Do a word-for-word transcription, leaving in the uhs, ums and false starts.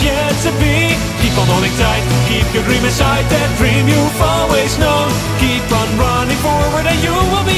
yet to be. Keep on holding tight, keep your dream inside, that dream you've always known. Keep on running forward and you will be